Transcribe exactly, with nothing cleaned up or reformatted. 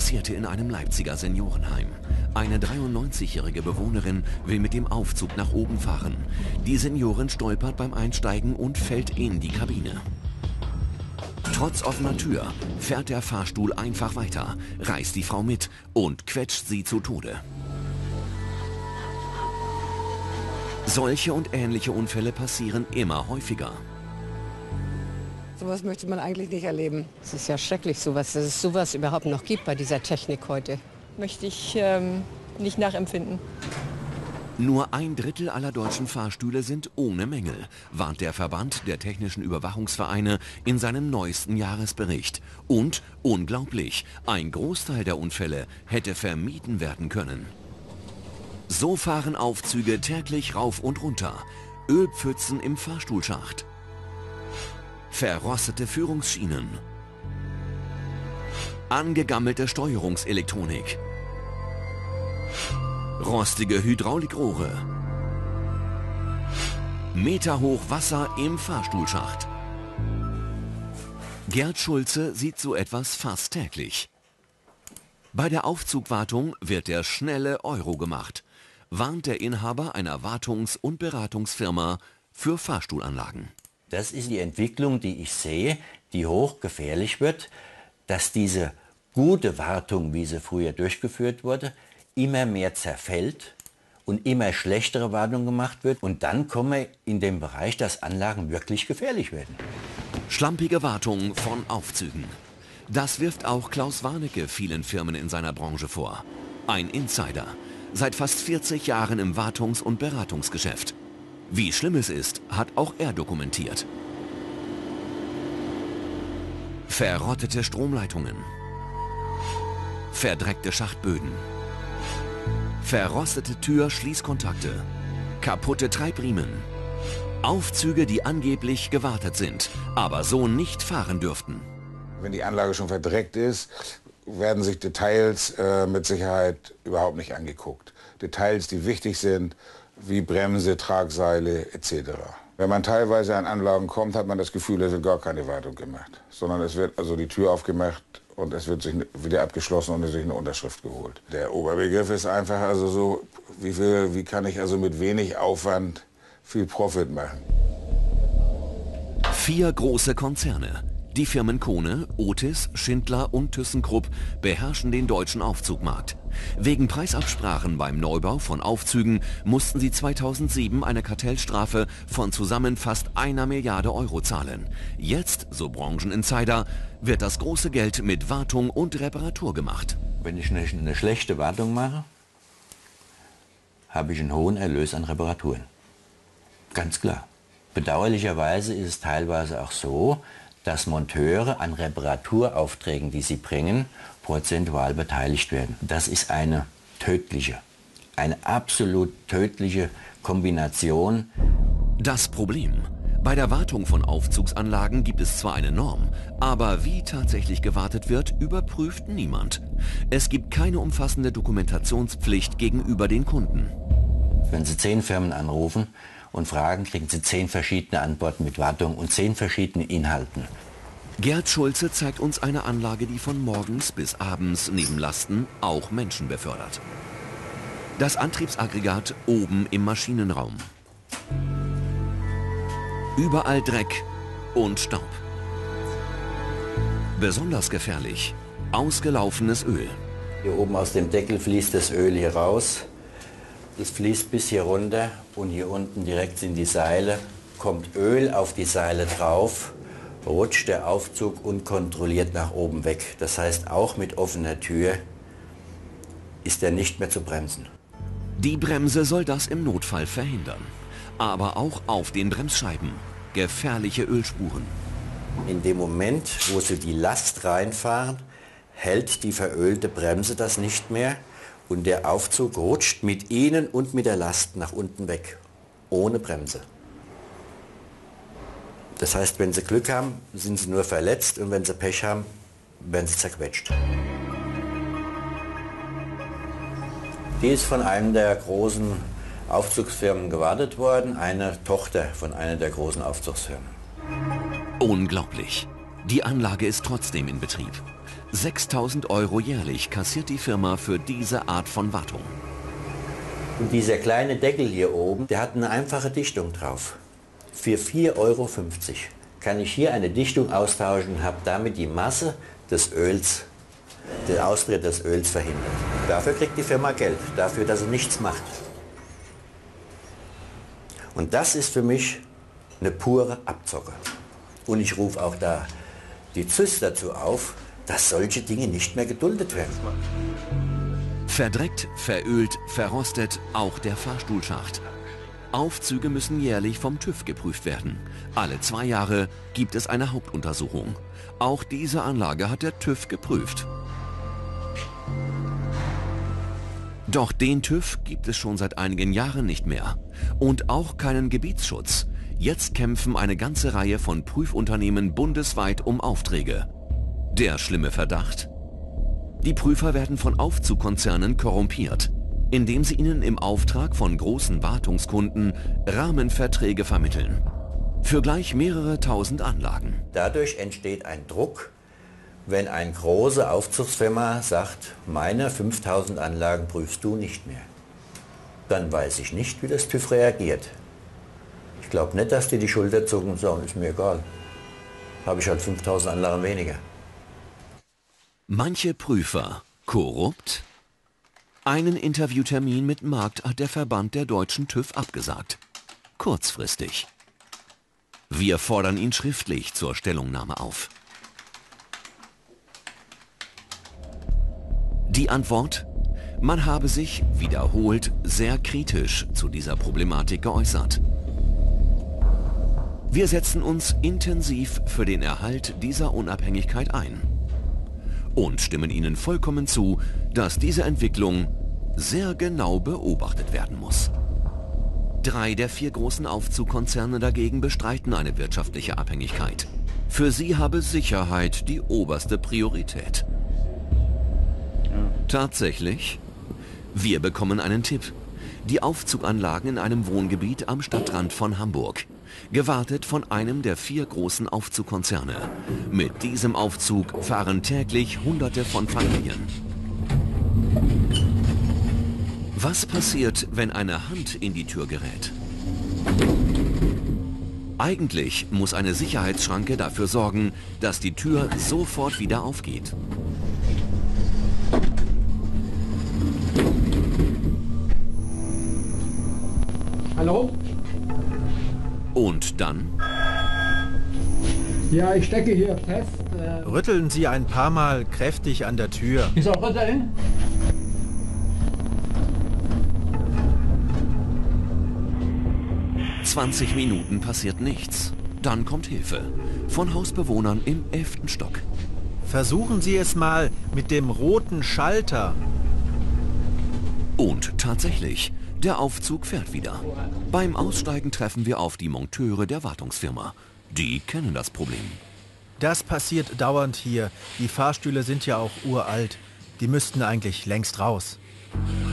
passierte in einem Leipziger Seniorenheim. Eine dreiundneunzigjährige Bewohnerin will mit dem Aufzug nach oben fahren. Die Seniorin stolpert beim Einsteigen und fällt in die Kabine. Trotz offener Tür fährt der Fahrstuhl einfach weiter, reißt die Frau mit und quetscht sie zu Tode. Solche und ähnliche Unfälle passieren immer häufiger. Sowas möchte man eigentlich nicht erleben. Es ist ja schrecklich, sowas, dass es sowas überhaupt noch gibt bei dieser Technik heute. Möchte ich ähm, nicht nachempfinden. Nur ein Drittel aller deutschen Fahrstühle sind ohne Mängel, warnt der Verband der Technischen Überwachungsvereine in seinem neuesten Jahresbericht. Und, unglaublich, ein Großteil der Unfälle hätte vermieden werden können. So fahren Aufzüge täglich rauf und runter. Ölpfützen im Fahrstuhlschacht. Verrostete Führungsschienen. Angegammelte Steuerungselektronik. Rostige Hydraulikrohre. Meterhoch Wasser im Fahrstuhlschacht. Gerd Schulze sieht so etwas fast täglich. Bei der Aufzugwartung wird der schnelle Euro gemacht, warnt der Inhaber einer Wartungs- und Beratungsfirma für Fahrstuhlanlagen. Das ist die Entwicklung, die ich sehe, die hochgefährlich wird, dass diese gute Wartung, wie sie früher durchgeführt wurde, immer mehr zerfällt und immer schlechtere Wartung gemacht wird. Und dann kommen wir in den Bereich, dass Anlagen wirklich gefährlich werden. Schlampige Wartung von Aufzügen. Das wirft auch Klaus Warnecke vielen Firmen in seiner Branche vor. Ein Insider. Seit fast vierzig Jahren im Wartungs- und Beratungsgeschäft. Wie schlimm es ist, hat auch er dokumentiert. Verrottete Stromleitungen. Verdreckte Schachtböden. Verrostete Tür-Schließkontakte. Kaputte Treibriemen. Aufzüge, die angeblich gewartet sind, aber so nicht fahren dürften. Wenn die Anlage schon verdreckt ist, werden sich Details äh, mit Sicherheit überhaupt nicht angeguckt. Details, die wichtig sind, wie Bremse, Tragseile et cetera. Wenn man teilweise an Anlagen kommt, hat man das Gefühl, es wird gar keine Wartung gemacht. Sondern es wird also die Tür aufgemacht und es wird sich wieder abgeschlossen und es wird sich eine Unterschrift geholt. Der Oberbegriff ist einfach also so, wie, viel, wie kann ich also mit wenig Aufwand viel Profit machen. Vier große Konzerne. Die Firmen Kone, Otis, Schindler und ThyssenKrupp beherrschen den deutschen Aufzugmarkt. Wegen Preisabsprachen beim Neubau von Aufzügen mussten sie zweitausendsieben eine Kartellstrafe von zusammen fast einer Milliarde Euro zahlen. Jetzt, so Brancheninsider, wird das große Geld mit Wartung und Reparatur gemacht. Wenn ich eine, eine schlechte Wartung mache, habe ich einen hohen Erlös an Reparaturen. Ganz klar. Bedauerlicherweise ist es teilweise auch so, dass Monteure an Reparaturaufträgen, die sie bringen, prozentual beteiligt werden. Das ist eine tödliche, eine absolut tödliche Kombination. Das Problem: Bei der Wartung von Aufzugsanlagen gibt es zwar eine Norm, aber wie tatsächlich gewartet wird, überprüft niemand. Es gibt keine umfassende Dokumentationspflicht gegenüber den Kunden. Wenn Sie zehn Firmen anrufen und fragen, kriegen Sie zehn verschiedene Antworten mit Wartung und zehn verschiedenen Inhalten. Gerd Schulze zeigt uns eine Anlage, die von morgens bis abends neben Lasten auch Menschen befördert. Das Antriebsaggregat oben im Maschinenraum. Überall Dreck und Staub. Besonders gefährlich: ausgelaufenes Öl. Hier oben aus dem Deckel fließt das Öl hier raus. Das fließt bis hier runter und hier unten direkt sind die Seile. Kommt Öl auf die Seile drauf, rutscht der Aufzug unkontrolliert nach oben weg. Das heißt, auch mit offener Tür ist er nicht mehr zu bremsen. Die Bremse soll das im Notfall verhindern. Aber auch auf den Bremsscheiben gefährliche Ölspuren. In dem Moment, wo Sie die Last reinfahren, hält die verölte Bremse das nicht mehr. Und der Aufzug rutscht mit Ihnen und mit der Last nach unten weg, ohne Bremse. Das heißt, wenn Sie Glück haben, sind Sie nur verletzt und wenn Sie Pech haben, werden Sie zerquetscht. Die ist von einem der großen Aufzugsfirmen gewartet worden, eine Tochter von einer der großen Aufzugsfirmen. Unglaublich. Die Anlage ist trotzdem in Betrieb. sechstausend Euro jährlich kassiert die Firma für diese Art von Wartung. Und dieser kleine Deckel hier oben, der hat eine einfache Dichtung drauf. Für vier Euro fünfzig kann ich hier eine Dichtung austauschen und habe damit die Masse des Öls, den Austritt des Öls verhindert. Dafür kriegt die Firma Geld, dafür, dass sie nichts macht. Und das ist für mich eine pure Abzocke. Und ich rufe auch da die Z Ü S dazu auf, dass solche Dinge nicht mehr geduldet werden. Verdreckt, verölt, verrostet, auch der Fahrstuhlschacht. Aufzüge müssen jährlich vom TÜV geprüft werden. Alle zwei Jahre gibt es eine Hauptuntersuchung. Auch diese Anlage hat der TÜV geprüft. Doch den TÜV gibt es schon seit einigen Jahren nicht mehr. Und auch keinen Gebietsschutz. Jetzt kämpfen eine ganze Reihe von Prüfunternehmen bundesweit um Aufträge. Der schlimme Verdacht? Die Prüfer werden von Aufzugkonzernen korrumpiert, indem sie ihnen im Auftrag von großen Wartungskunden Rahmenverträge vermitteln. Für gleich mehrere tausend Anlagen. Dadurch entsteht ein Druck, wenn eine große Aufzugsfirma sagt, meine fünftausend Anlagen prüfst du nicht mehr. Dann weiß ich nicht, wie das TÜV reagiert. Ich glaube nicht, dass die die Schulter zucken und sagen, ist mir egal. Habe ich halt fünftausend Anlagen weniger. Manche Prüfer korrupt? Einen Interviewtermin mit Markt hat der Verband der deutschen TÜV abgesagt. Kurzfristig. Wir fordern ihn schriftlich zur Stellungnahme auf. Die Antwort? Man habe sich wiederholt sehr kritisch zu dieser Problematik geäußert. Wir setzen uns intensiv für den Erhalt dieser Unabhängigkeit ein und stimmen Ihnen vollkommen zu, dass diese Entwicklung sehr genau beobachtet werden muss. Drei der vier großen Aufzugkonzerne dagegen bestreiten eine wirtschaftliche Abhängigkeit. Für sie habe Sicherheit die oberste Priorität. Tatsächlich? Wir bekommen einen Tipp. Die Aufzuganlagen in einem Wohngebiet am Stadtrand von Hamburg. Gewartet von einem der vier großen Aufzugkonzerne. Mit diesem Aufzug fahren täglich Hunderte von Familien. Was passiert, wenn eine Hand in die Tür gerät? Eigentlich muss eine Sicherheitsschranke dafür sorgen, dass die Tür sofort wieder aufgeht. Hallo? Und dann? Ja, ich stecke hier fest. Äh Rütteln Sie ein paar Mal kräftig an der Tür. ich soll rütteln? zwanzig Minuten passiert nichts. Dann kommt Hilfe. Von Hausbewohnern im elften Stock. Versuchen Sie es mal mit dem roten Schalter. Und tatsächlich, der Aufzug fährt wieder. Beim Aussteigen treffen wir auf die Monteure der Wartungsfirma. Die kennen das Problem. Das passiert dauernd hier. Die Fahrstühle sind ja auch uralt. Die müssten eigentlich längst raus.